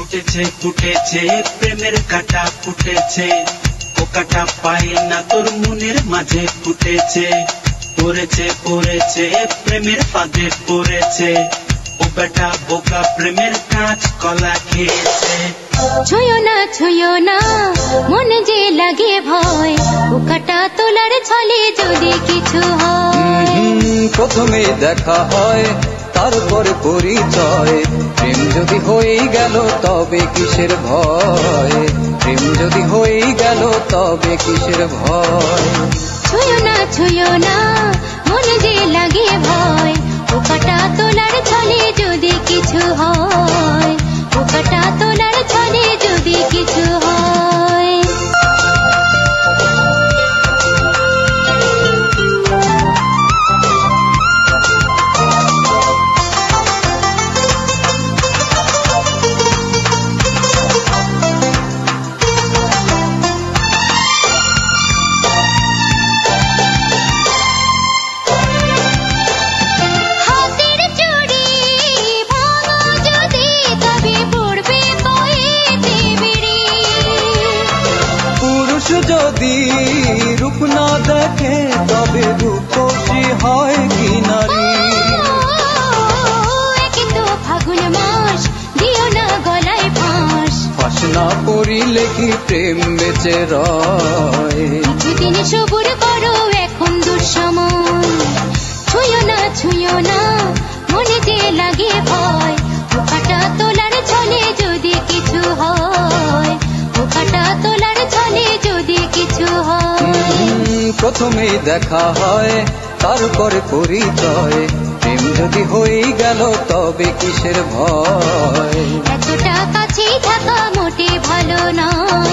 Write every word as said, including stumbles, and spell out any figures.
ফুটেছে ফুটেছে প্রেমের কাটা ফুটেছে, ও কাটা পায় না তোর মনের মাঝে ফুটেছে। পড়েছে পড়েছে প্রেমের ফাঁদে পড়েছে, ও বেটা বোকা প্রেমের কাঁচ কলা খেয়েছে। ছুঁয়ো না ছুঁয়ো না মনে যে লাগে ভয়, ও কাটা তোলার ছলে যদি কিছু হয়। প্রথমে দেখা হয় তারপরে পরিচয়, প্রেম যদি হয়ে গেল তবে কিসের ভয়, প্রেম যদি হয়ে গেল তবে কিসের ভয়। ছুঁয়ো না ছুঁয়ো না মনে যে লাগে ভয়, ও কাটা তোলার ছলে যদি কিছু হয়, ও কাটা তোলার ছলে যদি কিছু হয়। যদি রূপ না দেখে তবে রূপসী হয় কি নারী। কিন্তু ফাগুন মাস দিও না গলায় ফাঁস, ফাঁস না পড়িলে কি প্রেম বেঁচে রয়। কিছুদিন সবুর করো এখন দুঃসময়, ছুঁয়ো না ছুঁয়ো না মনে যে লাগে ভয়, ও কাটা তোলার ছলে যদি কিছু হয়, ও কাটা তোলার ছলে যদি কিছু হয়। প্রথমেই দেখা হয় তারপরে পরিচয়, প্রেম যদি হয়ে গেল তবে কিসের ভয়। এতটা কাছেই থাকা মোটে ভালো না।